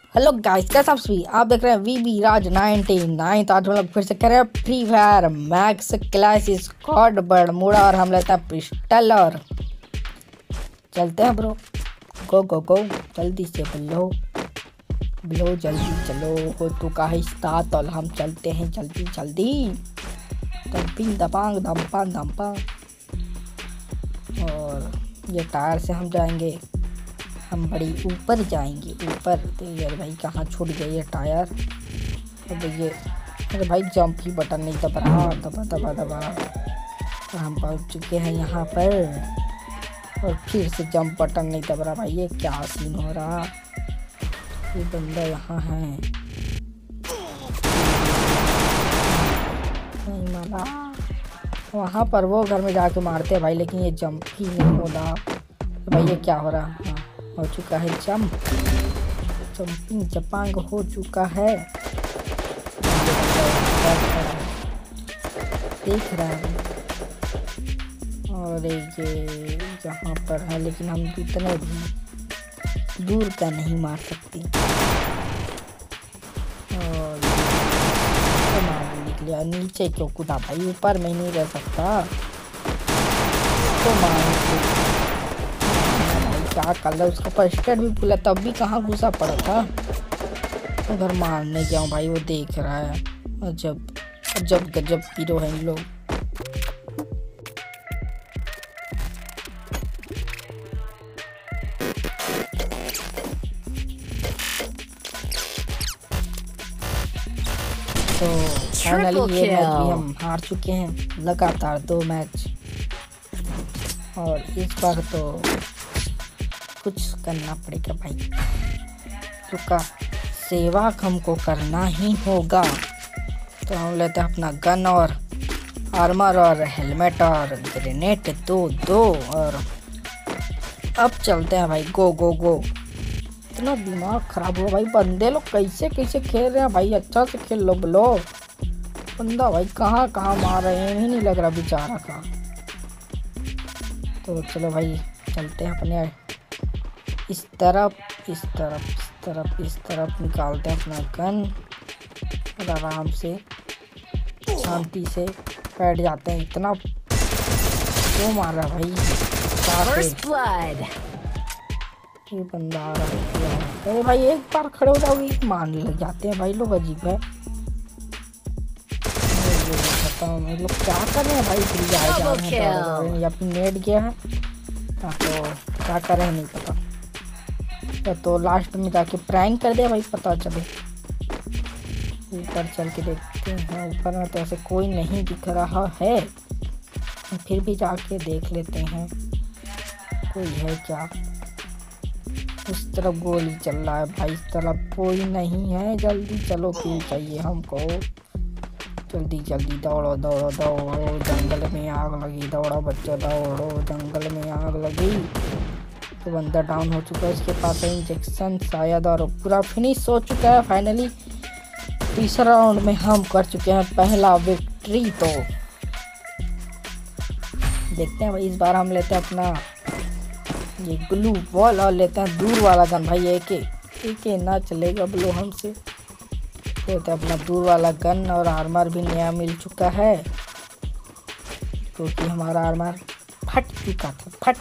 Hello guys, कैसे आप देख रहे हैं वीबी राज 99। तो आज हम लोग फिर से कर रहे हैं free fire max class squad Bermuda और हम लेते हैं पिस्टल और चलते हैं ब्रो। गो गो गो, जल्दी से ब्लो ब्लो, जल्दी चलो। हो तो का स्टार्ट और हम चलते हैं जल्दी जल्दी। दम्पिंग दपांग दम्पा दम्पा। और ये टायर से हम जाएंगे, हम बड़ी ऊपर जाएंगे ऊपर। तो यार भाई कहाँ छूट गया ये टायर। अब ये अरे भाई जंप ही बटन नहीं दबा रहा, दबा दबा दबा। और हम पहुँच चुके हैं यहाँ पर और फिर से जंप बटन नहीं दबा रहा। भाई ये क्या सीन हो रहा। ये बंदा यहाँ है, नहीं मारा। वहाँ पर वो घर में जाके मारते हैं भाई, लेकिन ये जंप ही नहीं हो रहा। तो भाई ये क्या हो रहा। हाँ हो चुका है जंप, जंपिंग जपांग हो चुका है। देख रहा है और ये यहाँ पर है, लेकिन हम इतने भी दूर का नहीं मार सकते। और मार निकलिया, नीचे क्यों कूदा भाई, ऊपर में नहीं रह सकता तो मार। क्या कर रहा, उसका फर्स्ट एड भी खुला तब भी कहाँ घुसा पड़ा था। उधर मारने गया हूँ भाई, वो देख रहा है। अजब अजब गजब पीरो है इन लोग। तो फाइनली ये मैच भी हम हार चुके हैं, लगातार 2 मैच। और इस बार तो कुछ करना पड़ेगा भाई, रुका सेवा हमको करना ही होगा। तो हम लेते हैं अपना गन और आर्मर और हेलमेट और ग्रेनेड दो और अब चलते हैं भाई। गो गो गो। इतना दिमाग खराब हुआ भाई, बंदे लोग कैसे कैसे खेल रहे हैं भाई। अच्छा से खेल लो बोलो। बंदा भाई कहाँ कहाँ मार रहे हैं, ही नहीं लग रहा बेचारा का। तो चलो भाई चलते हैं अपने इस तरफ इस तरफ इस तरफ इस तरफ निकालते हैं अपना गन और आराम से शांति से बैठ जाते हैं। इतना क्यों मार रहा भाई। ये बंदा आ रहा है। अरे भाई एक बार खड़े हो जाओगे मारने लग जाते हैं भाई लोग, अजीब है। ये लोग क्या कर रहे हैं भाई, फिर जा रहे हैं या फिर नेट गया है तो क्या कर रहे हैं नहीं पता। तो लास्ट में जाके प्रैंक कर दिया भाई, पता चले। ऊपर चल के देखते हैं, ऊपर में तो ऐसे कोई नहीं दिख रहा है, फिर भी जाके देख लेते हैं कोई है क्या। उस तरफ गोली चल रहा है भाई, इस तरफ कोई नहीं है। जल्दी चलो, क्यों चाहिए हमको। जल्दी जल्दी दौड़ो दौड़ो दौड़ो, जंगल में आग लगी। दौड़ो बच्चों दौड़ो, जंगल में आग लगी। तो बंदा डाउन हो चुका है, इसके पास है इंजेक्शन शायद और पूरा फिनिश हो चुका है। फाइनली तीसरा राउंड में हम कर चुके हैं पहला विक्ट्री। तो देखते हैं भाई, इस बार हम लेते हैं अपना ये ग्लू बॉल और लेते हैं दूर वाला गन भाई। एक ना चलेगा ब्लो हमसे। लेते हैं अपना दूर वाला गन और आर्मर भी नया मिल चुका है, क्योंकि हमारा आर्मर फट चुका था, फट।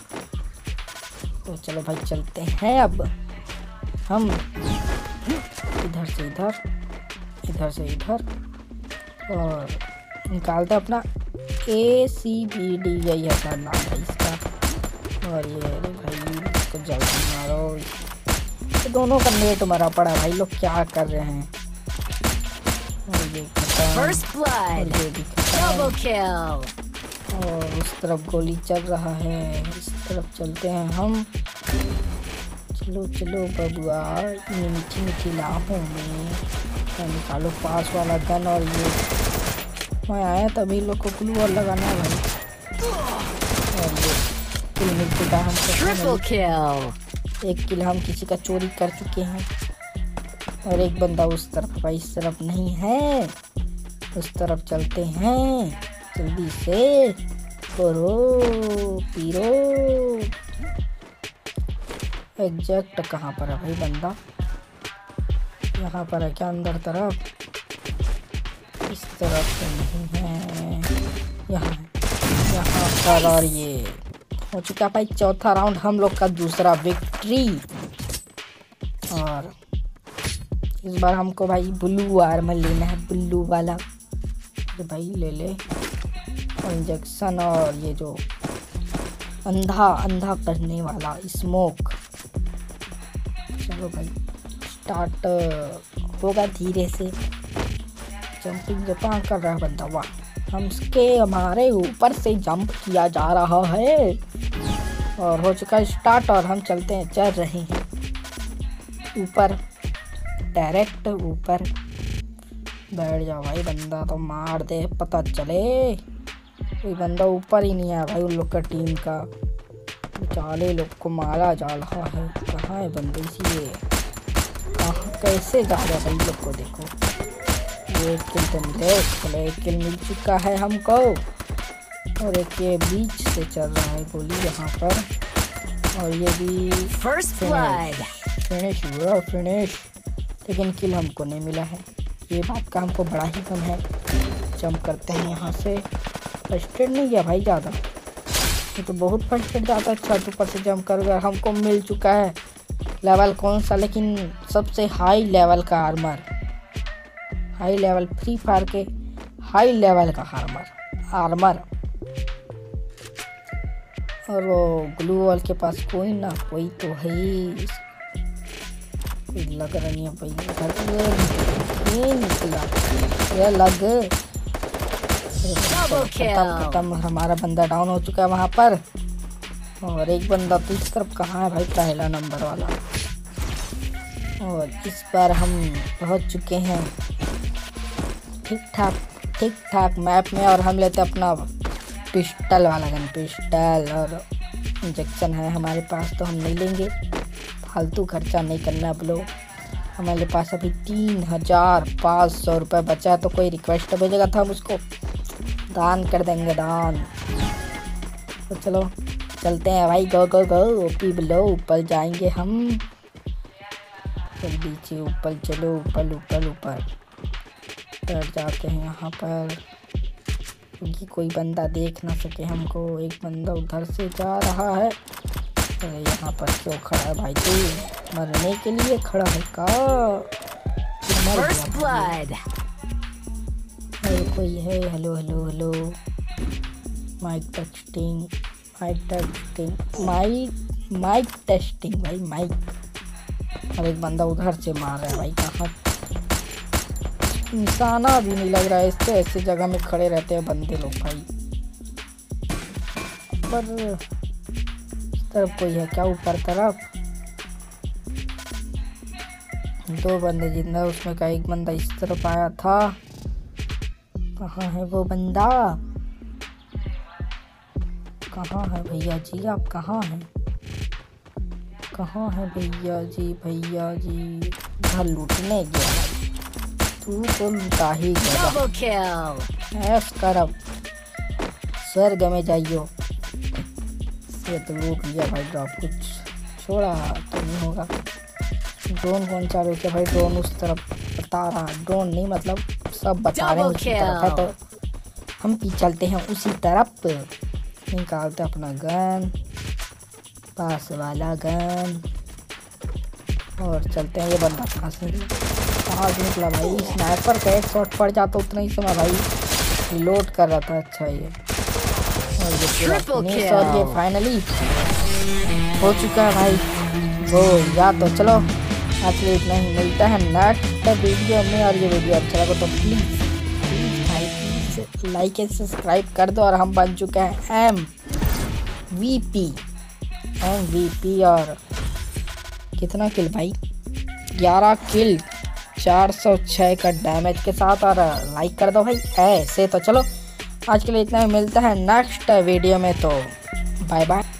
तो चलो भाई चलते हैं अब हम इधर से इधर, इधर से इधर और निकालते हैं अपना ACBD, यही है सर नाम है इसका। और ये अरे भाई इसको जल्दी मारो। तो दोनों का नेट मरा पड़ा भाई, लोग क्या कर रहे हैं। और ये और उस तरफ गोली चल रहा है, इस तरफ चलते हैं हम। चलो चलो बबुआ, इतनी मीठी मीठी लाहों में निकालो पास वाला गन। और ये मैं आया तभी लोग को ग्लू और लगाना है भाई। और ये किल मिल चुका है हमको, एक किल हम किसी का चोरी कर चुके हैं। और एक बंदा उस तरफ भाई, इस तरफ नहीं है, उस तरफ चलते हैं जल्दी से। करो पीरो, एग्जैक्ट कहाँ पर है भाई बंदा। यहाँ पर है क्या अंदर तरफ? इस तरफ तो नहीं है, यहाँ पर। और ये हो चुका भाई चौथा राउंड, हम लोग का दूसरा विक्ट्री। और इस बार हमको भाई ब्लू आर्मर लेना है, ब्लू वाला। तो भाई ले ले। और इंजेक्शन और ये जो अंधा करने वाला स्मोक। चलो भाई स्टार्ट होगा धीरे से। जंपिंग जपान कर रहा है बंदा, वाह। हमारे ऊपर से जंप किया जा रहा है। और हो चुका है स्टार्ट और हम चल रहे हैं ऊपर, डायरेक्ट ऊपर। बैठ जाओ भाई, बंदा तो मार दे पता चले। कोई बंदा ऊपर ही नहीं आया भाई उन लोग का टीम का। बेचारे लोग को मारा जा रहा है। कहाँ है बंदे? इसीलिए कैसे जा रहा है भाई लोग को देखो। एक किल तो मिले, चलो एक किल मिल चुका है हमको। और एक ये बीच से चल रहा है गोली यहाँ पर। और ये भी फिनिश। लेकिन किल हमको नहीं मिला है, ये बात का हमको बड़ा ही कम है। जंप करते हैं यहाँ से। फर्स्टेड नहीं गया भाई ज़्यादा, ये तो बहुत फर्स्टेड जाता है। छत ऊपर से जंप कर गया। हमको मिल चुका है लेवल कौन सा, लेकिन सबसे हाई लेवल का armour. High level free fire के हाई लेवल का आर्मर। और वो ग्लू वॉल के पास कोई ना कोई तो है ही। कोई लग रहा नहीं है भाई, ये निकला ये लग। खत्म। हमारा बंदा डाउन हो चुका है वहाँ पर। और एक बंदा तो इस तरफ कहाँ है भाई, पहला नंबर वाला। और इस बार हम पहुँच चुके हैं ठीक ठाक मैप में। और हम लेते अपना पिस्टल वाला गन, पिस्टल और इंजेक्शन है हमारे पास, तो हम नहीं लेंगे। फालतू खर्चा नहीं करना अब लोग। हमारे पास अभी 3500 रुपये बचा है। तो कोई रिक्वेस्ट भेजेगा तो हम उसको दान कर देंगे, दान। तो चलो चलते हैं भाई, गो ओपी बिलो। ऊपर जाएंगे हम जल्दी से, ऊपर चलो, ऊपर जाके हैं यहाँ पर, क्योंकि कोई बंदा देख ना सके हमको। एक बंदा उधर से जा रहा है। अरे यहाँ पर क्यों खड़ा है भाई? तू मरने के लिए खड़ा है का? कोई है? हेलो माइक टेस्टिंग भाई, माइक। और एक बंदा उधर से मार रहा है भाई। कहाँ? निशाना भी नहीं लग रहा है इससे। ऐसी जगह में खड़े रहते हैं बंदे लोग भाई। पर इस तरफ कोई है क्या? ऊपर तरफ 2 बंदे जिंदा, उसमें का एक बंदा इस तरफ आया था। कहाँ है वो बंदा? कहाँ है भैया जी? आप कहाँ हैं? कहाँ है भैया जी? घर लूटने गया भाई। तू तो लूटा ही गया। ऐश कर अब, स्वर्ग में जाइयो। ये तो लूट लिया भाई। ड्रॉप कुछ छोड़ा तो नहीं होगा। ड्रोन कौन चालू किया भाई? ड्रोन उस तरफ बता रहा, ड्रोन नहीं मतलब सब बता रहे हैं उसी तरफ है। तो हम भी चलते हैं उसी तरफ। निकालते अपना गन, पास वाला गन, और चलते हैं। ये बंदा कहाँ से निकला भाई? स्नाइपर का एक शॉट पड़ जाता उतना ही समय भाई। लोड कर रहा था। अच्छा ये और ये फाइनली हो चुका है भाई वो। या तो चलो आज के लिए इतना ही, मिलता है नेक्स्ट वीडियो में। और ये वीडियो अच्छा लगा तो प्लीज़ लाइक एंड सब्सक्राइब कर दो। और हम बन चुके हैं MVP। और कितना किल भाई? 11 किल 406 का डैमेज के साथ। और लाइक कर दो भाई ऐसे। तो चलो आज के लिए इतना ही, मिलता है नेक्स्ट वीडियो में। तो बाय बाय।